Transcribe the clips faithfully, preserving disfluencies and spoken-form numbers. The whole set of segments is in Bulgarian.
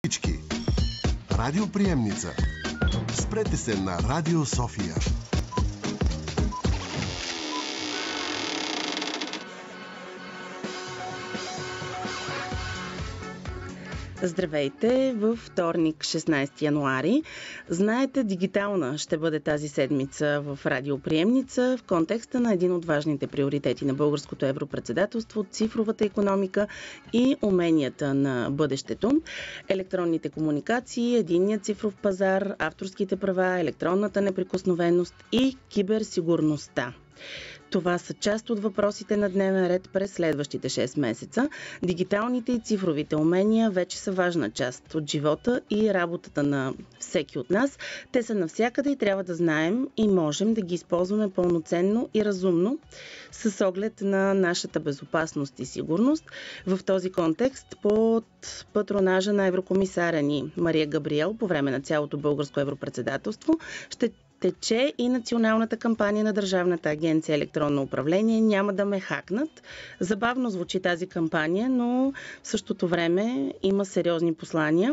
всички. Радиоприемница. Спрете се на Радио София. Здравейте! Във вторник, шестнайсети януари. Знаете, дигитална ще бъде тази седмица в Радиоприемница в контекста на един от важните приоритети на българското европредседателство – цифровата икономика и уменията на бъдещето. Електронните комуникации, единният цифров пазар, авторските права, електронната неприкосновеност и киберсигурността. Това са част от въпросите на дневен ред през следващите шест месеца. Дигиталните и цифровите умения вече са важна част от живота и работата на всеки от нас. Те са навсякъде и трябва да знаем и можем да ги използваме пълноценно и разумно с оглед на нашата безопасност и сигурност. В този контекст под патронажа на еврокомисаря ни Мария Габриел по време на цялото българско европредседателство ще тече и националната кампания на Държавната агенция електронно управление "Няма да ме хакнат". Забавно звучи тази кампания, но в същото време има сериозни послания.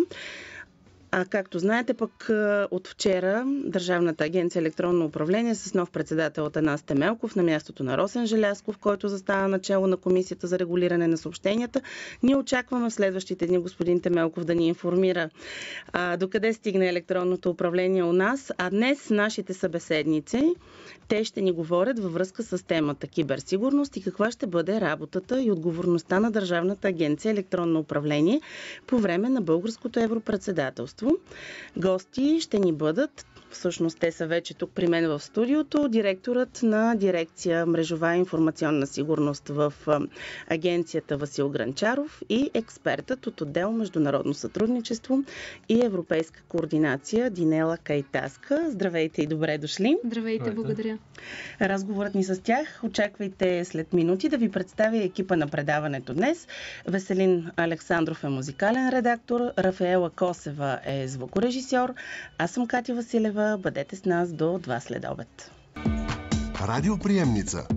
А както знаете, пък от вчера Държавната агенция електронно управление с нов председател Атанас Темелков на мястото на Росен Желязков, който застана начело на Комисията за регулиране на съобщенията. Ние очакваме в следващите дни господин Темелков да ни информира а, докъде стигне електронното управление у нас. А днес нашите събеседници, те ще ни говорят във връзка с темата киберсигурност и каква ще бъде работата и отговорността на Държавната агенция електронно управление по време на българското европредседателство. Гости ще ни бъдат, всъщност те са вече тук при мен в студиото, директорът на дирекция мрежова информационна сигурност в агенцията Васил Гранчаров и експертът от отдел международно сътрудничество и европейска координация Динела Кайтаска. Здравейте и добре дошли. Здравейте, благодаря. Разговорът ни с тях очаквайте след минути. Да ви представя екипа на предаването днес. Веселин Александров е музикален редактор, Рафаела Косева е звукорежисьор, аз съм Катя Василева. Бъдете с нас до два след обед. Радиоприемница.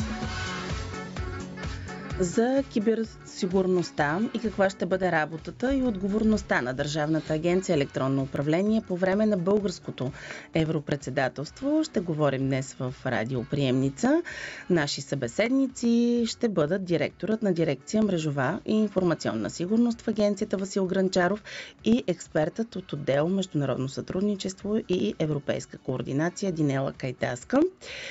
За киберсигурността и каква ще бъде работата и отговорността на Държавната агенция електронно управление по време на българското европредседателство ще говорим днес в Радиоприемница. Наши събеседници ще бъдат директорът на дирекция мрежова и информационна сигурност в агенцията Васил Гранчаров и експертът от отдел международно сътрудничество и европейска координация Динела Кайтаска.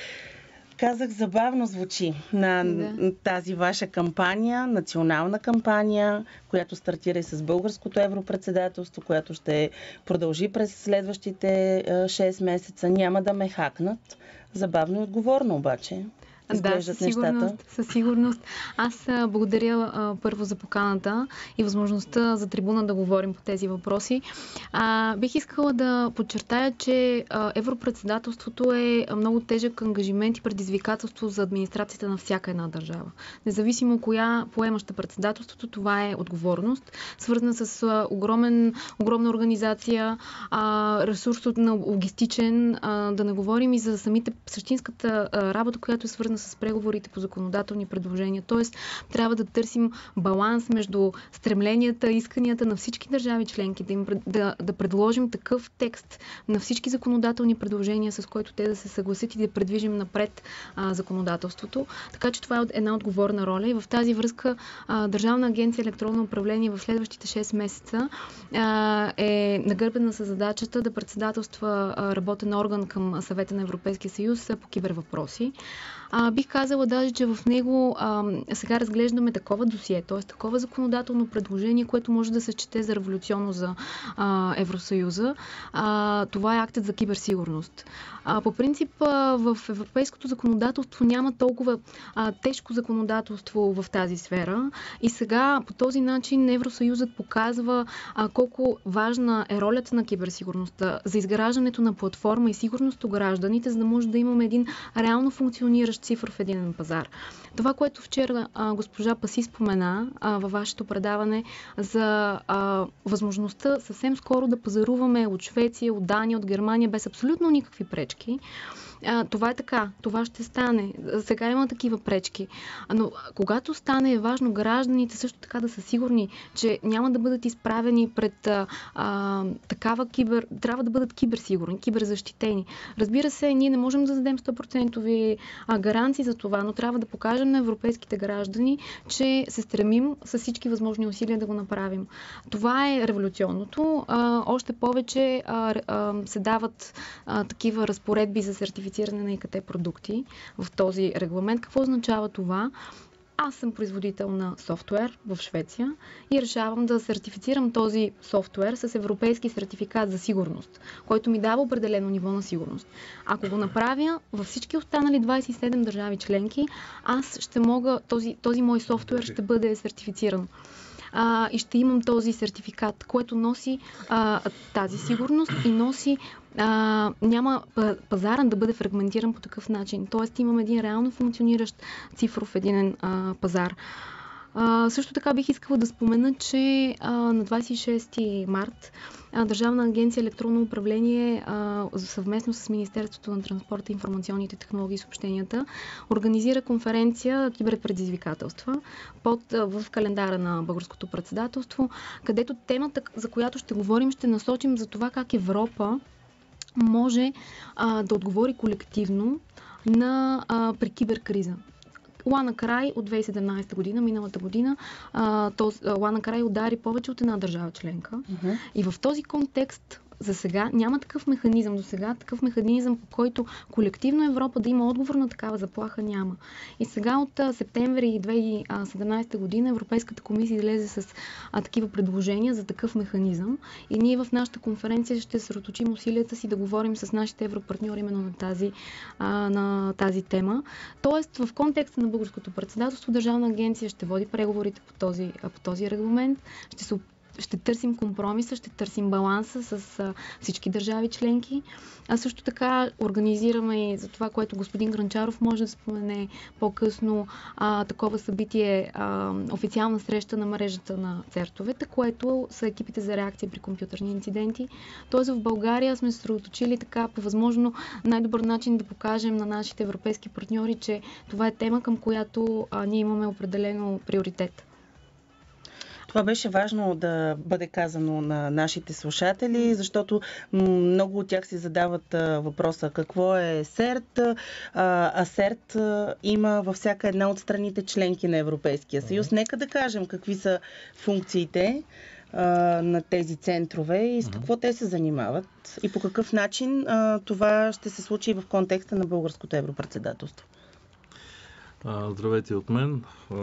Казах, забавно звучи на да. тази ваша кампания, национална кампания, която стартира и с българското европредседателство, която ще продължи през следващите шест месеца. Няма да ме хакнат. Забавно и отговорно обаче. Да, със сигурност, със сигурност. Аз благодаря а, първо за поканата и възможността за трибуна да говорим по тези въпроси. А, бих искала да подчертая, че а, европредседателството е много тежък ангажимент и предизвикателство за администрацията на всяка една държава. Независимо коя поемаща председателството, това е отговорност, свързана с а, огромен, огромна организация, а, ресурс на логистичен, а, да не говорим и за самите същинската а, работа, която е свързана с преговорите по законодателни предложения. Тоест, трябва да търсим баланс между стремленията, исканията на всички държави членки, да, им, да, да предложим такъв текст на всички законодателни предложения, с който те да се съгласят и да предвижим напред а, законодателството. Така че това е една отговорна роля и в тази връзка а, Държавна агенция електронно управление в следващите шест месеца а, е нагърбена със задачата да председателства а, работен орган към Съвета на Европейския съюз по кибервъпроси. А, бих казала даже, че в него а, сега разглеждаме такова досие, т.е. такова законодателно предложение, което може да се счете за революционно за а, Евросъюза. А, това е актът за киберсигурност. А, по принцип а, в европейското законодателство няма толкова а, тежко законодателство в тази сфера и сега по този начин Евросъюзът показва а, колко важна е ролята на киберсигурността за изграждането на платформа и сигурност у гражданите, за да може да имаме един реално функциониращ функциониращ цифров единен пазар. Това, което вчера а, госпожа Паси спомена а, във вашето предаване за а, възможността съвсем скоро да пазаруваме от Швеция, от Дания, от Германия без абсолютно никакви пречки. А, това е така. Това ще стане. Сега има такива пречки. Но когато стане, е важно гражданите също така да са сигурни, че няма да бъдат изправени пред а, а, такава кибер... Трябва да бъдат киберсигурни, киберзащитени. Разбира се, ние не можем да дадем сто процента гаранции за това, но трябва да покажем на европейските граждани, че се стремим с всички възможни усилия да го направим. Това е революционното. А, още повече а, а, се дават а, такива разпоредби за сертификация на ИКТ продукти в този регламент. Какво означава това? Аз съм производител на софтуер в Швеция и решавам да сертифицирам този софтуер с европейски сертификат за сигурност, който ми дава определено ниво на сигурност. Ако го направя във всички останали двадесет и седем държави членки, аз ще мога, този, този мой софтуер ще бъде сертифициран. А, и ще имам този сертификат, което носи а, тази сигурност и носи а, няма пазара да бъде фрагментиран по такъв начин. Тоест имам един реално функциониращ цифров единен а, пазар. А, също така бих искала да спомена, че а, на двадесет и шести март а, Държавна агенция електронно управление а, съвместно с Министерството на транспорта, информационните технологии и съобщенията организира конференция Киберпредизвикателства под, а, в календара на българското председателство, където темата, за която ще говорим, ще насочим за това как Европа може а, да отговори колективно на, а, при киберкриза. Лана Край от двадесет и седемнадесета година, миналата година, Лана Край удари повече от една държава членка. Uh-huh. И в този контекст за сега няма такъв механизъм. До сега такъв механизъм, по който колективно Европа да има отговор на такава заплаха, няма. И сега от а, септември две хиляди и седемнадесета година Европейската комисия излезе с а, такива предложения за такъв механизъм. И ние в нашата конференция ще съсредоточим усилията си да говорим с нашите европартньори именно на тази, а, на тази тема. Тоест, в контекста на българското председателство, Държавна агенция ще води преговорите по този, по този регламент. Ще се Ще търсим компромиса, ще търсим баланса с а, всички държави членки. А също така организираме и за това, което господин Гранчаров може да спомене по-късно, а, такова събитие, а, официална среща на мрежата на цертовете, което са екипите за реакция при компютърни инциденти. Тоест в България сме се съсредоточили така по възможно най-добър начин да покажем на нашите европейски партньори, че това е тема, към която а, ние имаме определено приоритет. Това беше важно да бъде казано на нашите слушатели, защото много от тях си задават въпроса какво е СЕРТ. А СЕРТ има във всяка една от страните членки на Европейския съюз. Нека да кажем какви са функциите на тези центрове и с какво те се занимават и по какъв начин това ще се случи в контекста на българското европредседателство. Здравейте от мен.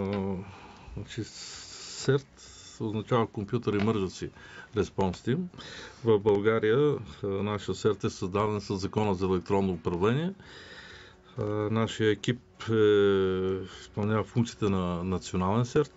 СЕРТ означава Computer Emergency Response Team. В България нашия СЕРТ е създаден с Закона за електронно управление. Нашия екип е, изпълнява функциите на национален СЕРТ.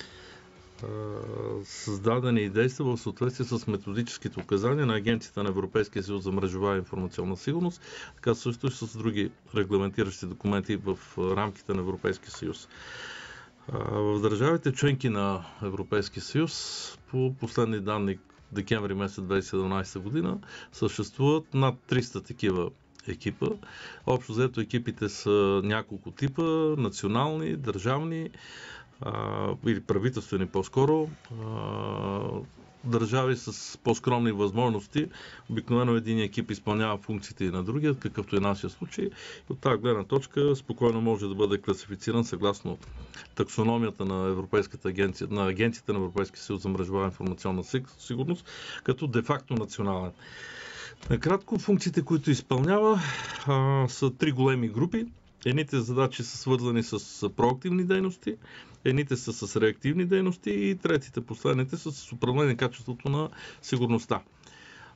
Създаден и действа в съответствие с методическите указания на Агенцията на Европейския съюз за мрежова и информационна сигурност, така също и с други регламентиращи документи в рамките на Европейския съюз. В държавите членки на Европейския съюз по последни данни декември месец две хиляди и седемнадесета година съществуват над триста такива екипа. Общо взето екипите са няколко типа, национални, държавни а, или правителствени по-скоро. А, държави с по-скромни възможности. Обикновено един екип изпълнява функциите и на другия, какъвто е нашия случай. И от тази гледна точка спокойно може да бъде класифициран съгласно таксономията на Европейската агенция, на Агенцията на Европейския съюз за мрежова информационна сигурност, като де-факто национален. Накратко, функциите, които изпълнява, а, са три големи групи. Едните задачи са свързани с проактивни дейности, едните са с реактивни дейности и третите, последните, са с управление качеството на сигурността.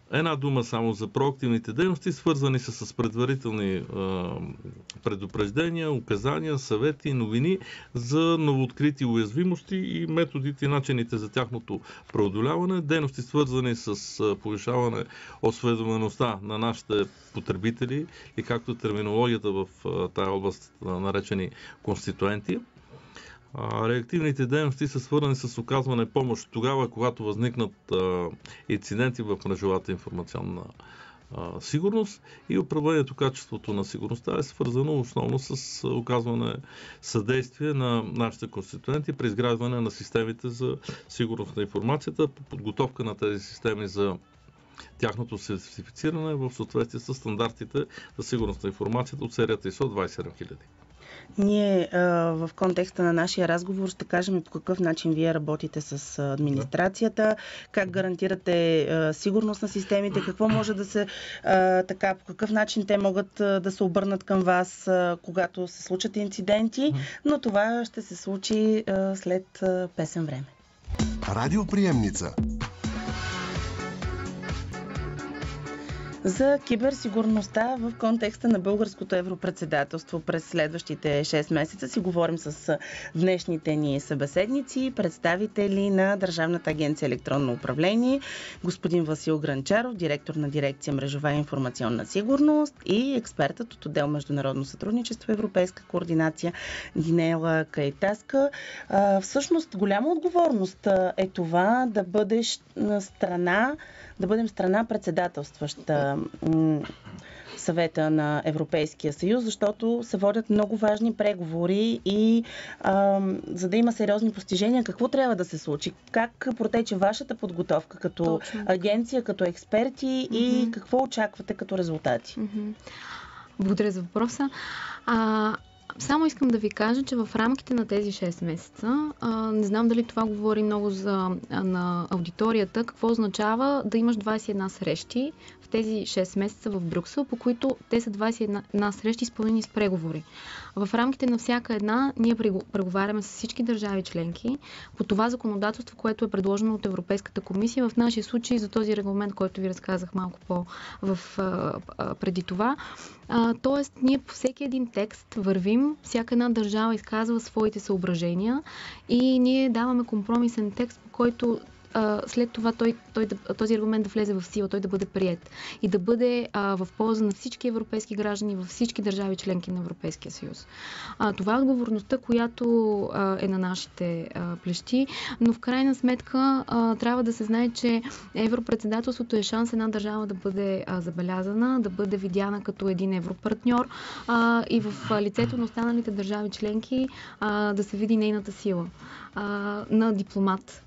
Една дума само за проактивните дейности, свързани са с предварителни а, предупреждения, указания, съвети, новини за новооткрити уязвимости и методите и начините за тяхното преодоляване. Дейности, свързани с а, повишаване осведомеността на нашите потребители и както терминологията в а, тая област а, наречени конституенти. Реактивните дейности са свързани с оказване помощ тогава, когато възникнат а, инциденти в мрежовата информационна а, сигурност, и управлението качеството на сигурността е свързано основно с оказване съдействие на нашите конституенти при изграждане на системите за сигурност на информацията, по подготовка на тези системи за тяхното сертифициране в съответствие с стандартите за сигурност на информацията от серията ай ес о двайсет и седем хиляди. Ние а, в контекста на нашия разговор ще кажем по какъв начин вие работите с администрацията, как гарантирате а, сигурност на системите, какво може да се а, така, по какъв начин те могат а, да се обърнат към вас, а, когато се случат инциденти, но това ще се случи а, след а, песен време. Радиоприемница. За киберсигурността в контекста на българското европредседателство през следващите шест месеца си говорим с днешните ни събеседници, представители на Държавната агенция електронно управление, господин Васил Гранчаров, директор на дирекция мрежова и информационна сигурност, и експертът от отдел международно сътрудничество и европейска координация Динела Кайтаска. Всъщност голяма отговорност е това да бъдеш страна да бъдем страна председателстваща съвета на Европейския съюз, защото се водят много важни преговори и а, за да има сериозни постижения, какво трябва да се случи? Как протече вашата подготовка като Точно. агенция, като експерти mm-hmm. и какво очаквате като резултати? Mm-hmm. Благодаря за въпроса. А... Само искам да ви кажа, че в рамките на тези шест месеца, а, не знам дали това говори много за, а, на аудиторията, какво означава да имаш двайсет и една срещи в тези шест месеца в Брюксел, по които те са двайсет и една срещи изпълнени с преговори. В рамките на всяка една ние преговаряме с всички държави членки по това законодателство, което е предложено от Европейската комисия. В нашия случай за този регламент, който ви разказах малко по в, а, а, преди това. А, тоест, ние по всеки един текст вървим, всяка една държава изказва своите съображения и ние даваме компромисен текст, по който след това той, той, този регламент да влезе в сила, той да бъде приет и да бъде а, в полза на всички европейски граждани във всички държави членки на Европейския съюз. А, това е отговорността, която а, е на нашите а, плещи, но в крайна сметка а, трябва да се знае, че европредседателството е шанс една държава да бъде а, забелязана, да бъде видяна като един европартньор а, и в а, лицето на останалите държави членки а, да се види нейната сила а, на дипломат.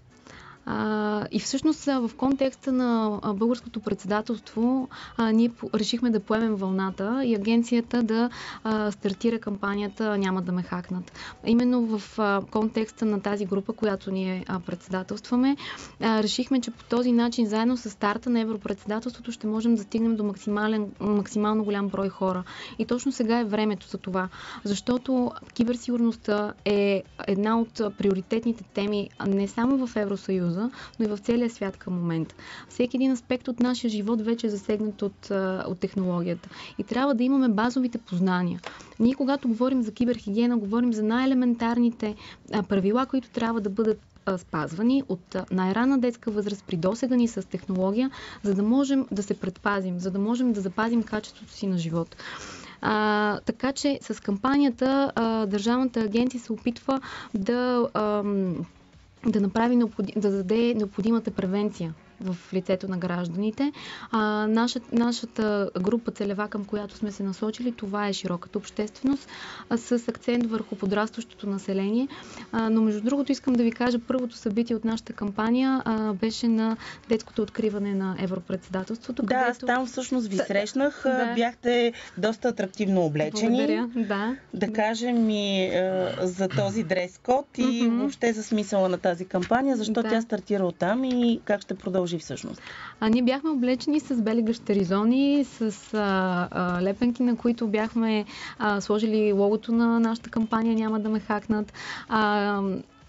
А, и всъщност в контекста на българското председателство а, ние решихме да поемем вълната и агенцията да а, стартира кампанията "Няма да ме хакнат". Именно в а, контекста на тази група, която ние а, председателстваме, а, решихме, че по този начин, заедно с старта на европредседателството, ще можем да стигнем до максимален, максимално голям брой хора. И точно сега е времето за това, защото киберсигурността е една от приоритетните теми не само в Евросъюза, но и в целия свят към момента. Всеки един аспект от нашия живот вече е засегнат от, от технологията. И трябва да имаме базовите познания. Ние, когато говорим за киберхигиена, говорим за най-елементарните правила, които трябва да бъдат спазвани от най-ранна детска възраст, придосегани с технология, за да можем да се предпазим, за да можем да запазим качеството си на живот. А, така че с кампанията а, Държавната агенция се опитва да а, да направи необходим, да даде необходимата превенция в лицето на гражданите. А, наша, нашата група целева, към която сме се насочили, това е широката общественост, а, с акцент върху подрастващото население. А, но между другото искам да ви кажа, първото събитие от нашата кампания а, беше на детското откриване на европредседателството. Да, където... аз там всъщност ви срещнах. Да. Бяхте доста атрактивно облечени. Благодаря. Да. Да, да. кажем и а, за този дрес-код и mm-hmm. въобще за смисъла на тази кампания, защо да. тя стартира оттам и как ще продължи всъщност. А ние бяхме облечени с бели гащеризони, с а, а, лепенки, на които бяхме а, сложили логото на нашата кампания "Няма да ме хакнат". А,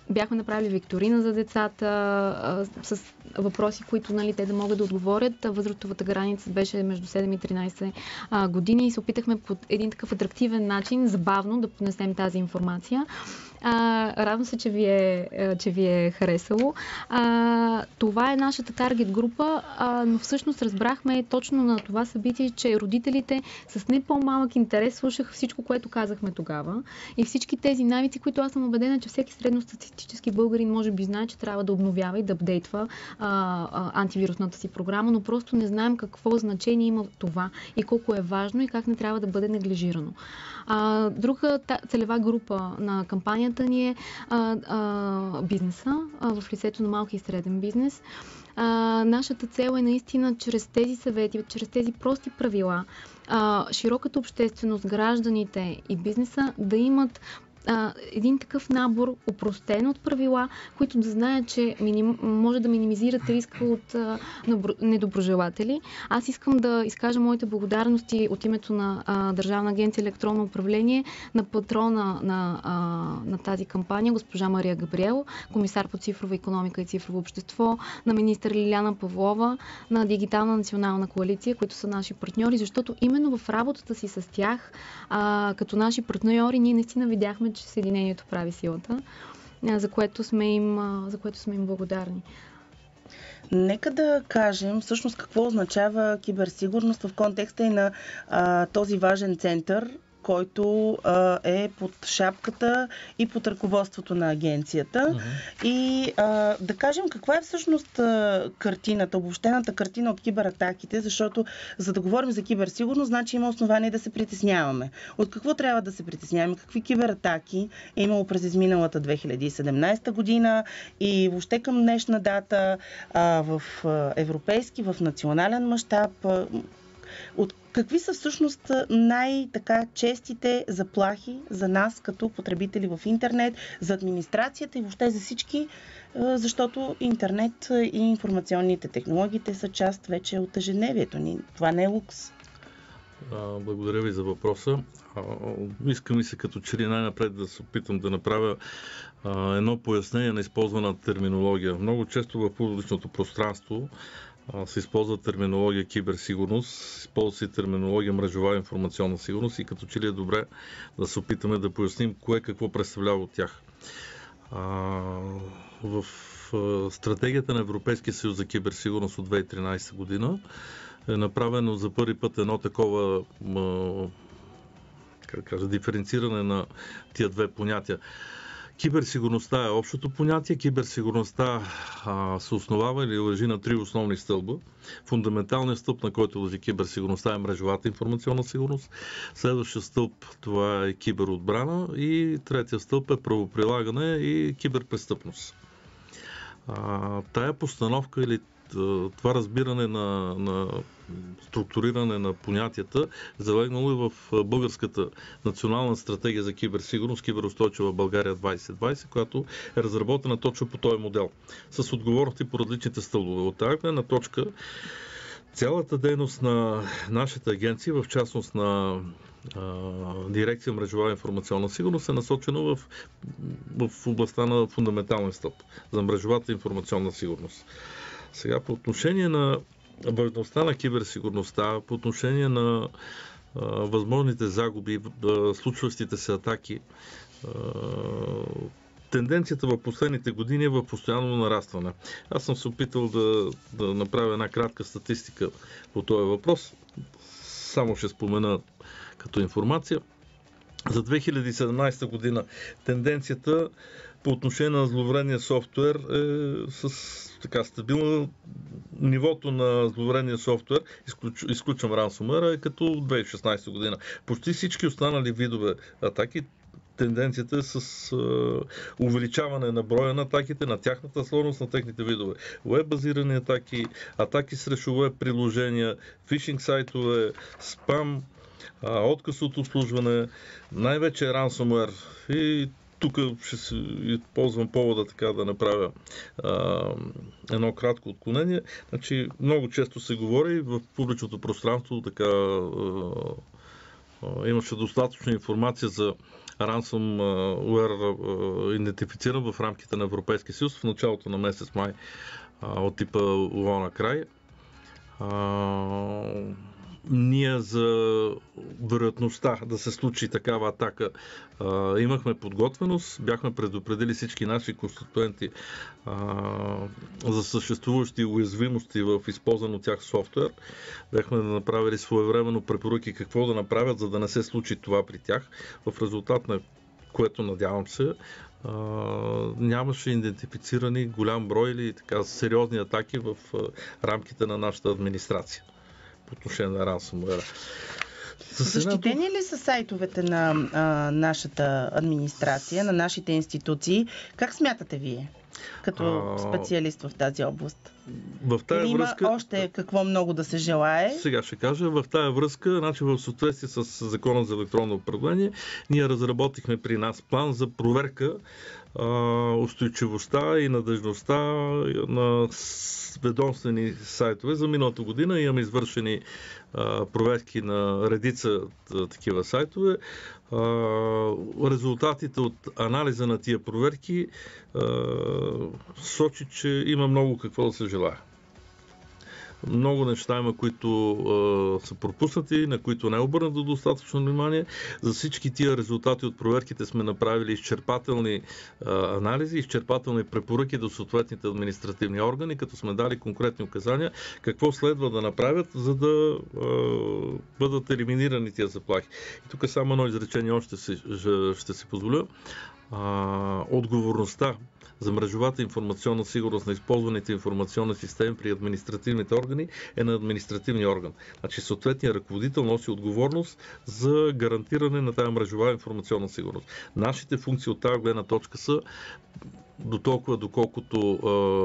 бяхме направили викторина за децата а, с въпроси, които, нали, те да могат да отговорят. Възрастовата граница беше между седем и тринайсет а, години и се опитахме по един такъв атрактивен начин, забавно да понесем тази информация. А, радвам се, че ви е, че ви е харесало. А, това е нашата таргет група, а, но всъщност разбрахме точно на това събитие, че родителите с не по-малък интерес слушаха всичко, което казахме тогава и всички тези навици, които аз съм убедена, че всеки средностатистически българин може би знае, че трябва да обновява и да апдейтва а, а, антивирусната си програма, но просто не знаем какво значение има това и колко е важно и как не трябва да бъде неглижирано. А, друга целева група на кампанията ни е а, а, бизнеса, а, в лицето на малки и среден бизнес. А, нашата цел е наистина чрез тези съвети, чрез тези прости правила, а, широката общественост, гражданите и бизнеса да имат а, един такъв набор, опростен от правила, които да знаят, че миним, може да минимизират риска от а, недоброжелатели. Аз искам да изкажа моите благодарности от името на а, Държавна агенция електронно управление на патрона на, а, на тази кампания, госпожа Мария Габриел, комисар по цифрова икономика и цифрово общество, на министър Лиляна Павлова, на Дигитална национална коалиция, които са наши партньори, защото именно в работата си с тях, а, като наши партньори, ние наистина видяхме, че Съединението прави силата, за което сме им, за което сме им благодарни. Нека да кажем всъщност какво означава киберсигурност в контекста и на а, този важен център, който а, е под шапката и под ръководството на агенцията. Uh-huh. И а, да кажем каква е всъщност а, картината, обобщената картина от кибератаките, защото за да говорим за киберсигурност, значи има основание да се притесняваме. От какво трябва да се притесняваме? Какви кибератаки е имало през изминалата две хиляди и седемнайсета година и въобще към днешна дата а, в а, европейски, в национален мащаб? А, от какви са всъщност най-така честите заплахи за нас като потребители в интернет, за администрацията и въобще за всички, защото интернет и информационните технологии са част вече от ежедневието ни. Това не е лукс. Благодаря ви за въпроса. Искам ми се като че ли най-напред да се опитам да направя едно пояснение на използвана терминология. Много често в публичното пространство се използва терминология киберсигурност, използва се терминология мрежова информационна сигурност и като че ли е добре да се опитаме да поясним кое какво представлява от тях. А, в а, стратегията на Европейския съюз за киберсигурност от две хиляди и тринайсета година е направено за първи път едно такова а, как кажа, диференциране на тия две понятия. Киберсигурността е общото понятие. Киберсигурността а, се основава или лежи на три основни стълба. Фундаменталният стълб, на който лежи киберсигурността, е мрежовата информационна сигурност. Следващия стълб, това е киберотбрана и третия стълб е правоприлагане и киберпрестъпност. А, тая постановка или това разбиране на, на структуриране на понятията залегнало и в българската национална стратегия за киберсигурност, киберустойчива България двайсет двайсет, която е разработена точно по този модел, с отговорности по различните стълбове. От тази гледна точка цялата дейност на нашата агенция, в частност на дирекция мрежова информационна сигурност, е насочена в, в областта на фундаменталния стълб за мрежовата информационна сигурност. Сега по отношение на важността на киберсигурността, по отношение на а, възможните загуби, а, случващите се атаки, а, тенденцията в последните години е в постоянно нарастване. Аз съм се опитал да, да направя една кратка статистика по този въпрос. Само ще спомена като информация. За две хиляди и седемнайсета година тенденцията по отношение на зловредния софтуер е с така стабилно. Нивото на зловредния софтуер, изключ, изключвам ransomware, е като две хиляди и шестнайсета година. Почти всички останали видове атаки, тенденцията е с е, увеличаване на броя на атаките, на тяхната сложност, на техните видове. Уеб-базирани атаки, атаки срещу веб-приложения, фишинг сайтове, спам, а, отказ от обслужване, най-вече ransomware. И тук ще се използвам повода така да направя а, едно кратко отклонение. Значи, много често се говори в публичното пространство така а, имаше достатъчно информация за ransomware, идентифициран в рамките на Европейския съюз в началото на месец май от типа WannaCry. Ние за вероятността да се случи такава атака а, имахме подготвеност, бяхме предупредили всички наши конституенти а, за съществуващи уязвимости в използван от тях софтуер. Бяхме направили своевременно препоръки какво да направят, за да не се случи това при тях, в резултат на което, надявам се, а, нямаше идентифицирани голям брой или така сериозни атаки в а, рамките на нашата администрация по отношение на ransomware. Защитени ли са сайтовете на а, нашата администрация, на нашите институции? Как смятате вие, като а... специалист в тази област? В тая Или има връзка... още какво много да се желае? Сега ще кажа. В тая връзка, значи в съответствие с Закона за електронно управление, ние разработихме при нас план за проверка а, устойчивостта и надежността на ведомствени сайтове. За миналата година имаме извършени а, проверки на редица а, такива сайтове. А, резултатите от анализа на тия проверки а, сочи, че има много какво да се желае. Много неща има, които а, са пропуснати, на които не е обърнато достатъчно внимание. За всички тия резултати от проверките сме направили изчерпателни а, анализи, изчерпателни препоръки до съответните административни органи, като сме дали конкретни указания какво следва да направят, за да а, бъдат елиминирани тия заплахи. И тук само едно изречение още ще, ще си позволя. А, отговорността за мрежовата информационна сигурност на използваните информационни системи при административните органи е на административния орган. Значи съответният ръководител носи отговорност за гарантиране на тази мрежова информационна сигурност. Нашите функции от тази гледна точка са до толкова, доколкото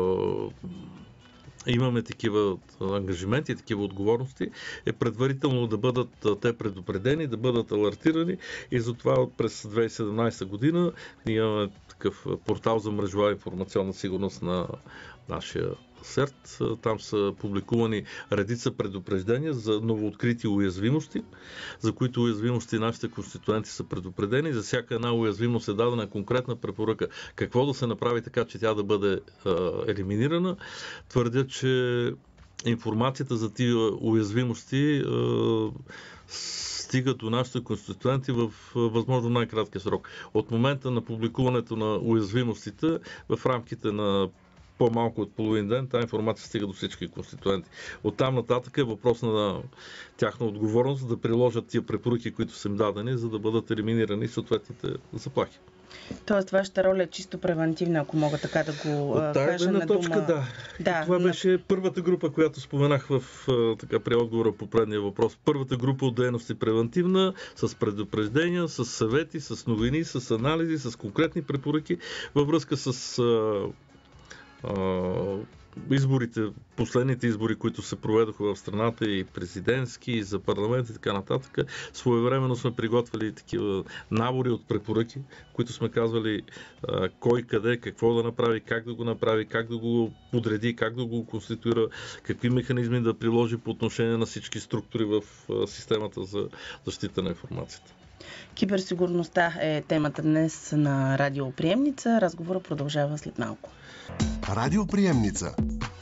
е, имаме такива ангажименти, такива отговорности, е предварително да бъдат те предупредени, да бъдат алертирани и затова през две хиляди и седемнадесета година ние имаме такъв портал за мрежова информационна сигурност на нашия СЕРТ. Там са публикувани редица предупреждения за новооткрити уязвимости, за които уязвимости нашите конституенти са предупредени. За всяка една уязвимост е дадена конкретна препоръка какво да се направи така, че тя да бъде е, елиминирана. Твърдя, че информацията за тия уязвимости е, стигат до нашите конституенти в възможно най-краткия срок. От момента на публикуването на уязвимостите в рамките на по-малко от половин ден, тази информация стига до всички конституенти. Оттам нататък е въпрос на тяхна отговорност да приложат тия препоръки, които са им дадени, за да бъдат елиминирани съответните заплахи. Тоест, вашата роля е чисто превентивна, ако мога така да го от тази кажа на точка, дума. Да. да. Това на... беше първата група, която споменах в така, при отговора по предния въпрос. Първата група от дейности превентивна, с предупреждения, с съвети, с новини, с анализи, с конкретни препоръки във връзка с а, а, изборите, последните избори, които се проведоха в страната, и президентски, и за парламент и така нататък. Своевременно сме приготвили такива набори от препоръки, които сме казвали а, кой, къде, какво да направи, как да го направи, как да го подреди, как да го конституира, какви механизми да приложи по отношение на всички структури в а, системата за защита на информацията. Киберсигурността е темата днес на Радиоприемница. Разговорът продължава след малко. Радиоприемница.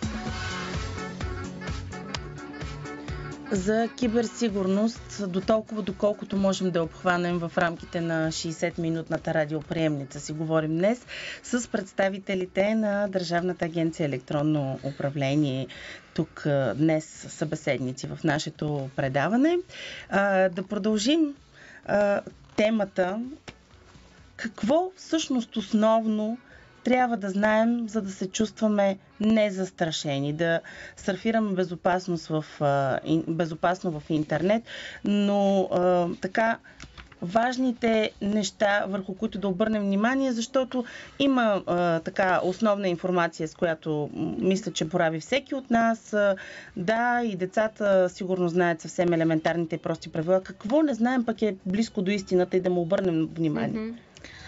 За киберсигурност, до толкова доколкото можем да обхванем в рамките на шейсет-минутната радиоприемница, си говорим днес с представителите на Държавната агенция електронно управление. Тук днес събеседници в нашето предаване. Да продължим темата. Какво всъщност основно трябва да знаем, за да се чувстваме незастрашени, да сърфираме безопасност в, безопасно в интернет, но а, така важните неща, върху които да обърнем внимание, защото има а, така основна информация, с която мисля, че борави всеки от нас. А, да, и децата сигурно знаят съвсем елементарните и прости правила. Какво не знаем, пък е близко до истината и да му обърнем внимание. Mm-hmm.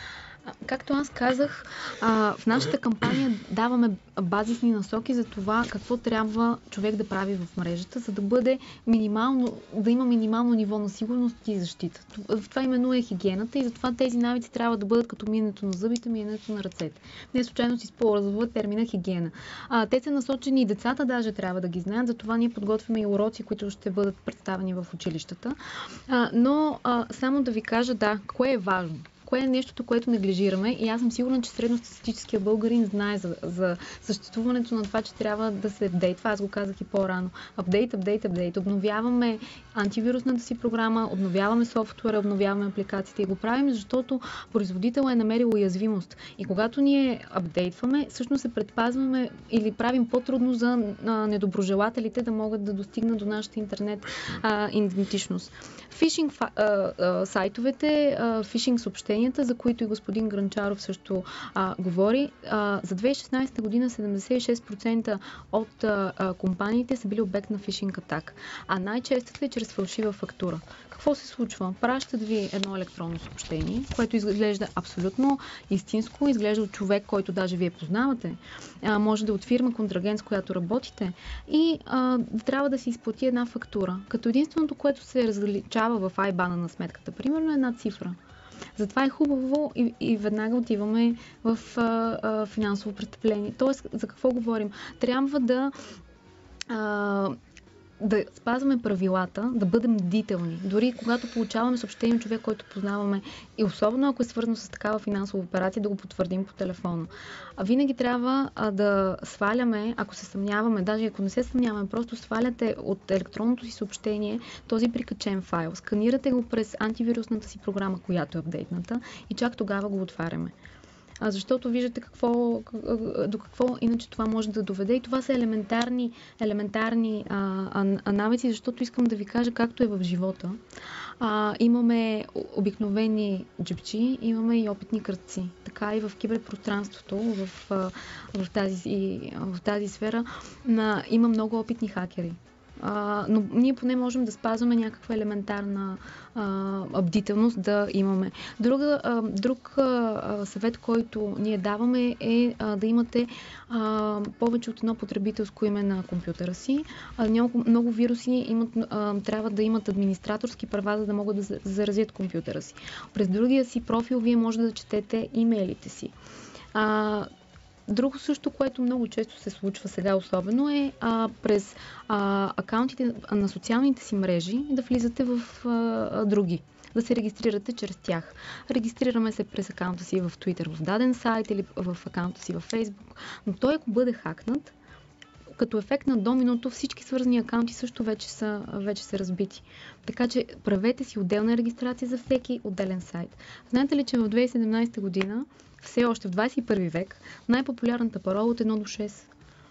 Както аз казах, а, в нашата кампания даваме базисни насоки за това какво трябва човек да прави в мрежата, за да бъде минимално, да има минимално ниво на сигурност и защита. В това именно е хигиената и затова тези навици трябва да бъдат като миенето на зъбите, миенето на ръцете. Не случайно си използва термина хигиена. А, те са насочени и децата даже трябва да ги знаят, затова ние подготвяме и уроци, които ще бъдат представени в училищата. А, но а, само да ви кажа, да, кое е важно. Кое е нещото, което неглижираме, и аз съм сигурна, че средностатистическия българин знае за, за съществуването на това, че трябва да се апдейтва. Аз го казах и по-рано. Апдейт, апдейт, апдейт. Обновяваме антивирусната си програма, обновяваме софтуера, обновяваме апликациите и го правим, защото производителът е намерил уязвимост. И когато ние апдейтваме, всъщност се предпазваме или правим по-трудно за а, недоброжелателите да могат да достигнат до нашата интернет а, идентичност. Фишинг а, а, сайтовете, а, фишинг съобщенията, за които и господин Грънчаров също а, говори. А, за две хиляди и шестнадесета година седемдесет и шест процента от а, а, компаниите са били обект на фишинг атак, а най-честата е чрез фалшива фактура. Какво се случва? Пращат ви едно електронно съобщение, което изглежда абсолютно истинско, изглежда от човек, който даже вие познавате, а, може да е от фирма, контрагент, с която работите, и а, трябва да се изплати една фактура. Като единственото, което се различава в айбана на сметката, примерно е една цифра. Затова е хубаво и, и веднага отиваме в а, а, финансово престъпление. Тоест, за какво говорим? Трябва да а, да спазваме правилата, да бъдем бдителни. Дори когато получаваме съобщение от човек, който познаваме, и особено ако е свързано с такава финансова операция, да го потвърдим по телефона. А винаги трябва а, да сваляме, ако се съмняваме, даже ако не се съмняваме, просто сваляте от електронното си съобщение този прикачен файл. Сканирате го през антивирусната си програма, която е апдейтната, и чак тогава го отваряме. А, защото виждате какво, до какво иначе това може да доведе. И това са елементарни, елементарни а, а, навици, защото искам да ви кажа, както е в живота. А, имаме обикновени джипчи, имаме и опитни крадци. Така и в киберпространството, в, в, тази, в тази сфера на, има много опитни хакери. Uh, но ние поне можем да спазваме някаква елементарна uh, бдителност да имаме. Друга, uh, друг uh, съвет, който ние даваме, е uh, да имате uh, повече от едно потребителско име на компютъра си. Uh, много, много вируси имат, uh, трябва да имат администраторски права, за да могат да заразят компютъра си. През другия си профил вие може да четете имейлите си. Uh, Друго също, което много често се случва сега особено, е а, през а, акаунтите на социалните си мрежи да влизате в а, други, да се регистрирате чрез тях. Регистрираме се през акаунта си в Twitter, в даден сайт или в акаунта си в Facebook, но той, ако бъде хакнат, като ефект на доминото, всички свързани акаунти също вече са, вече са разбити. Така че правете си отделна регистрация за всеки отделен сайт. Знаете ли, че в две хиляди и седемнадесета година, все още в двадесет и първи век, най-популярната парола от едно до шест.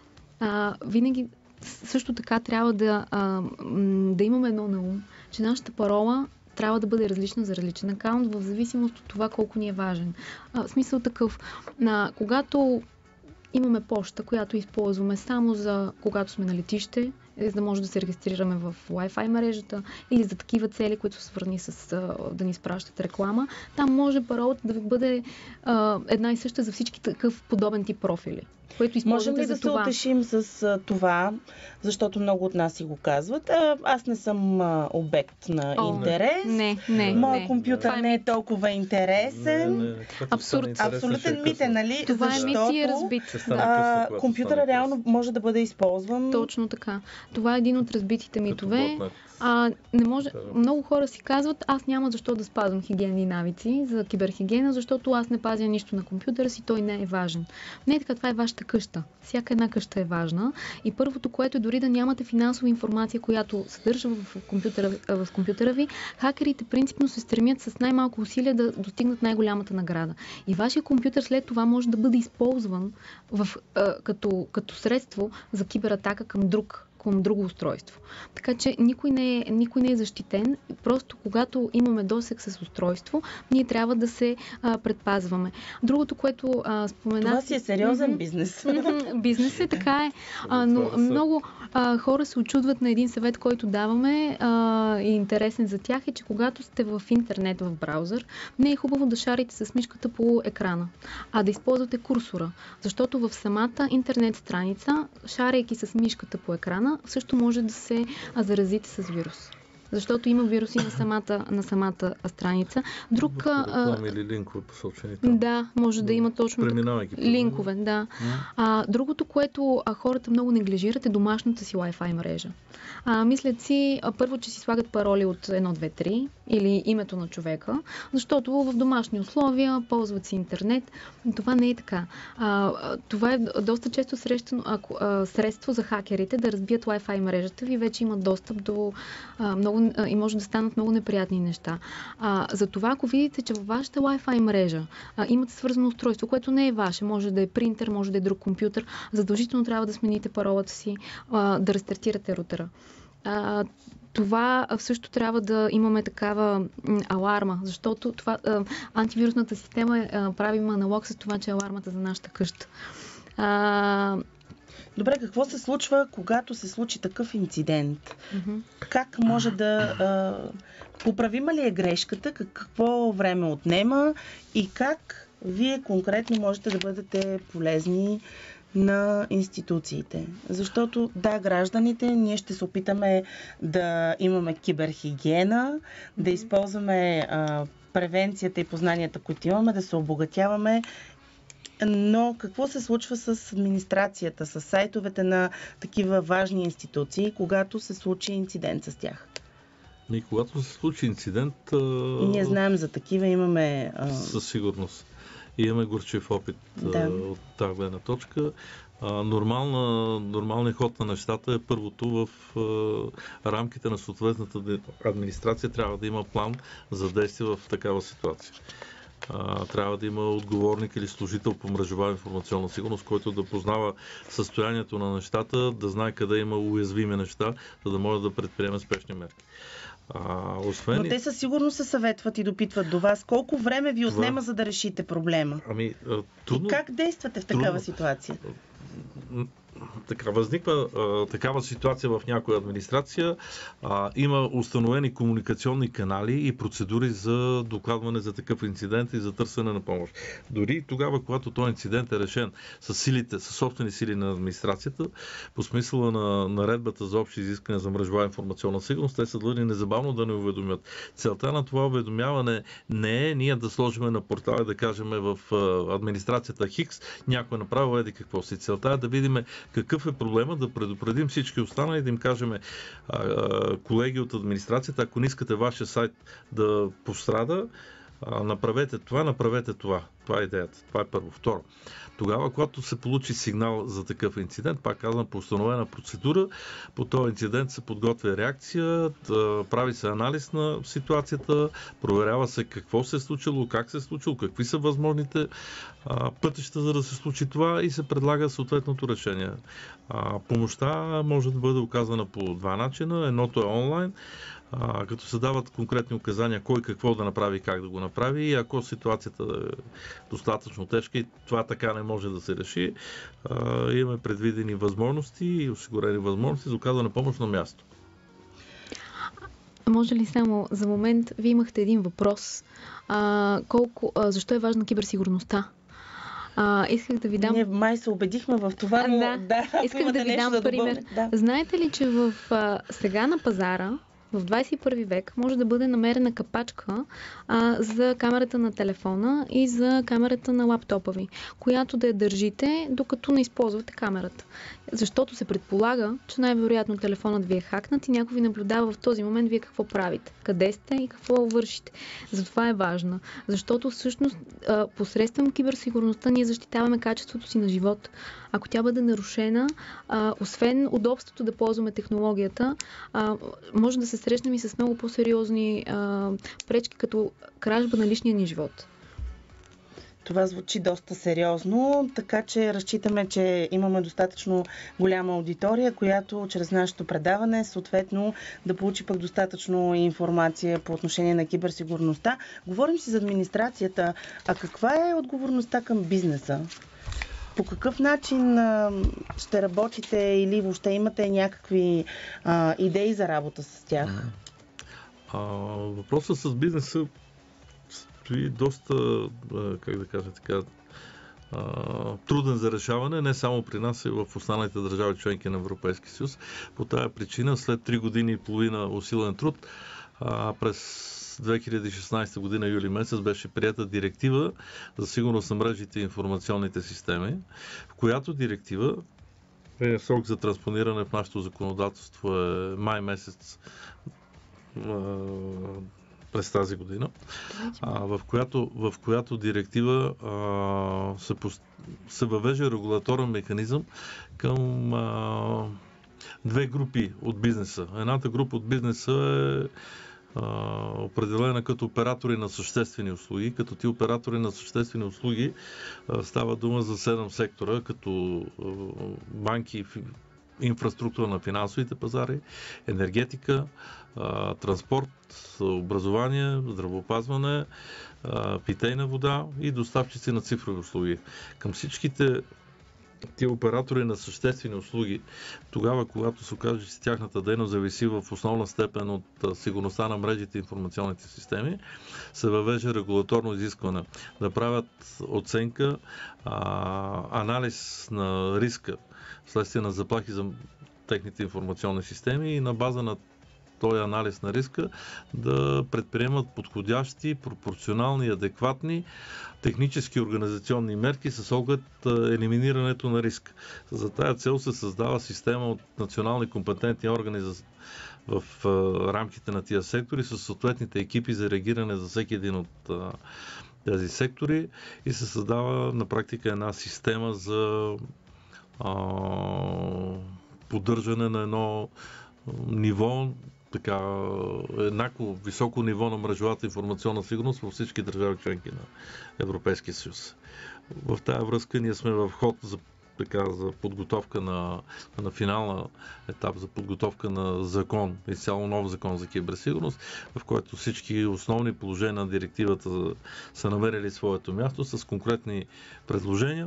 А, винаги също така трябва да, а, да имаме едно на ум, че нашата парола трябва да бъде различна за различен акаунт, в зависимост от това колко ни е важен. А, в смисъл такъв, а, когато имаме почта, която използваме само за когато сме на летище, за да може да се регистрираме в Wi-Fi мрежата или за такива цели, които са свързани с да ни изпращат реклама. Там може паролата да бъде а, една и съща за всички такъв подобен тип профили, които използвате Можем ли за да това? се утешим с а, това, защото много от нас си го казват. А, аз не съм а, обект на О, интерес. Не, не, Моят не. компютър не е толкова интересен. Не, не, Абсурд. Абсолютен мит е, нали? Това е мит и е Защото разбит. а, компютъра реално може да бъде използван. Точно така. Това е един от разбитите митове. ботнет. А, не може... Много хора си казват, аз няма защо да спазвам хигиенни навици за киберхигиена, защото аз не пазя нищо на компютъра си, той не е важен. Не е така, това е вашата къща. Всяка една къща е важна. И първото, което е дори да нямате финансова информация, която съдържа в компютъра, в компютъра ви, хакерите принципно се стремят с най-малко усилия да достигнат най-голямата награда. И вашия компютър след това може да бъде използван в, а, като, като средство за кибератака към друг към друго устройство. Така че никой не е, никой не е защитен. Просто когато имаме досег с устройство, ние трябва да се а, предпазваме. Другото, което а, споменах... Това си е сериозен mm-hmm. бизнес. Mm-hmm. Бизнес е, така е. А, но много а, хора се очудват на един съвет, който даваме а, и интересен за тях е, че когато сте в интернет, в браузър, не е хубаво да шарите с мишката по екрана, а да използвате курсора. Защото в самата интернет страница, шарейки с мишката по екрана, също може да се заразите с вирус. Защото има вируси на самата, на самата страница. Друг... Реклами или линкове посочени там. Да, може да, да има точно преминавайки линкове, да. А, другото, което а, хората много неглижират е домашната си Wi-Fi мрежа. А, мислят си, а, първо, че си слагат пароли от едно, две, три или името на човека, защото в домашни условия ползват си интернет. Това не е така. А, това е доста често срещано, а, а, средство за хакерите да разбият Wi-Fi мрежата ви. Вече имат достъп до а, много и може да станат много неприятни неща. А, затова, ако видите, че във вашата Wi-Fi мрежа а, имате свързано устройство, което не е ваше, може да е принтер, може да е друг компютър, задължително трябва да смените паролата си, а, да рестартирате рутера. А, това също трябва да имаме такава м, аларма, защото това, а, антивирусната система а, правим аналог с това, че е алармата за нашата къща. А, Добре, какво се случва, когато се случи такъв инцидент? Mm-hmm. Как може да... А, поправима ли е грешката? Какво време отнема? И как вие конкретно можете да бъдете полезни на институциите? Защото, да, гражданите, ние ще се опитаме да имаме киберхигиена, да използваме а, превенцията и познанията, които имаме, да се обогатяваме. Но какво се случва с администрацията, с сайтовете на такива важни институции, когато се случи инцидент с тях? И когато се случи инцидент... А... Ние знаем за такива, имаме... А... Със сигурност. И имаме горчив опит да. а, от тази гледна точка. А, нормална, нормалният ход на нещата е първото в а, рамките на съответната администрация трябва да има план за действие в такава ситуация. Uh, трябва да има отговорник или служител по мрежова информационна сигурност, който да познава състоянието на нещата, да знае къде има уязвими неща, за да може да предприеме спешни мерки. Uh, освен... Но те със сигурност се съветват и допитват до вас. Колко време ви отнема, това... за да решите проблема? Ами, uh, трудно... И как действате в такава трудно... ситуация? Така, възниква а, такава ситуация в някоя администрация. А, има установени комуникационни канали и процедури за докладване за такъв инцидент и за търсене на помощ. Дори тогава, когато този инцидент е решен с силите, с собствени сили на администрацията, по смисъла на наредбата за общи изисквания за мрежова информационна сигурност, те са длъжни незабавно да ни уведомят. Целта на това уведомяване не е ние да сложим на портала, да кажем в администрацията Хикс, някой направил еди какво си. Целта е да видим какъв е проблема, да предупредим всички останали, да им кажем, колеги от администрацията, ако не искате вашия сайт да пострада, направете това, направете това. Това е идеята. Това е първо. Второ. Тогава, когато се получи сигнал за такъв инцидент, пак казвам, по установена процедура, по този инцидент се подготвя реакция, прави се анализ на ситуацията, проверява се какво се е случило, как се е случило, какви са възможните пътища, за да се случи това и се предлага съответното решение. Помощта може да бъде оказана по два начина. Едното е онлайн, А, като се дават конкретни указания кой какво да направи и как да го направи, и ако ситуацията е достатъчно тежка и това така не може да се реши, а, имаме предвидени възможности и осигурени възможности за оказване помощ на място. Може ли само за момент, вие имахте един въпрос, а, колко, а, защо е важна киберсигурността? А, исках да ви дам... Ние май се убедихме в това, но да, да, исках да ви дам да пример. Да. Знаете ли, че в, а, сега на пазара в двадесет и първи век може да бъде намерена капачка а, за камерата на телефона и за камерата на лаптопа ви, която да я държите, докато не използвате камерата. Защото се предполага, че най-вероятно телефонът ви е хакнат и някой ви наблюдава в този момент вие какво правите, къде сте и какво вършите. Затова е важно. Защото всъщност а, посредством киберсигурността ние защитаваме качеството си на живот. Ако тя бъде нарушена, а, освен удобството да ползваме технологията, а, може да се срещнем и с много по-сериозни а, пречки, като кражба на личния ни живот. Това звучи доста сериозно, така че разчитаме, че имаме достатъчно голяма аудитория, която чрез нашето предаване съответно да получи пък достатъчно информация по отношение на киберсигурността. Говорим си за администрацията, а каква е отговорността към бизнеса? По какъв начин а, ще работите или въобще имате някакви а, идеи за работа с тях? А, въпросът с бизнеса стои доста, как да кажа така, труден за решаване, не само при нас, и в останалите държави членки на Европейския съюз. По тая причина, след три години и половина усилен труд, през две хиляди и шестнадесета година, юли месец, беше приета директива за сигурност на мрежите и информационните системи, в която директива е срок за транспониране в нашето законодателство е май месец през тази година, а, в, която, в която директива а, се, се въвежда регулаторен механизъм към а, две групи от бизнеса. Едната група от бизнеса е а, определена като оператори на съществени услуги. Като ти оператори на съществени услуги а, става дума за седем сектора, като а, банки, инфраструктура на финансовите пазари, енергетика, транспорт, образование, здравеопазване, питейна вода и доставчици на цифрови услуги. Към всичките тия оператори на съществени услуги, тогава, когато се окаже, че тяхната дейност зависи в основна степен от сигурността на мрежите и информационните системи, се въвежда регулаторно изискване да правят оценка, анализ на риска вследствие на заплахи за техните информационни системи и на база на този анализ на риска да предприемат подходящи, пропорционални и адекватни технически и организационни мерки с оглед елиминирането на риск. За тая цел се създава система от национални компетентни органи за, в а, рамките на тия сектори с съответните екипи за реагиране за всеки един от а, тези сектори и се създава на практика една система за а, поддържане на едно ниво, така, еднакво високо ниво на мрежовата информационна сигурност във всички държави членки на Европейския съюз. В тази връзка ние сме в ход за, така, за подготовка на, на финална етап за подготовка на закон, изцяло нов закон за киберсигурност, в който всички основни положения на директивата са намерили своето място с конкретни предложения.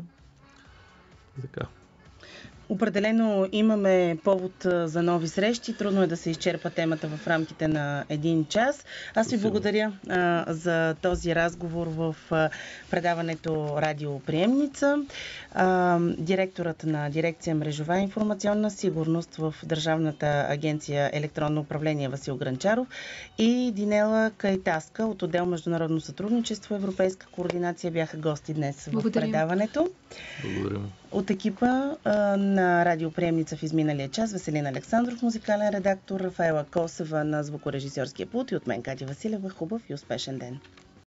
Така. Определено имаме повод за нови срещи. Трудно е да се изчерпа темата в рамките на един час. Аз ви благодаря а, за този разговор в а, предаването Радиоприемница. А, директорът на дирекция Мрежова информационна сигурност в Държавната агенция Електронно управление Васил Гранчаров и Динела Кайтаска от отдел Международно сътрудничество, Европейска координация бяха гости днес Благодарим. в предаването. Благодаря. От екипа а, на Радиоприемница в изминалия час Веселин Александров, музикален редактор, Рафаела Косева на звукорежисьорския пулт и от мен Катя Василева. Хубав и успешен ден!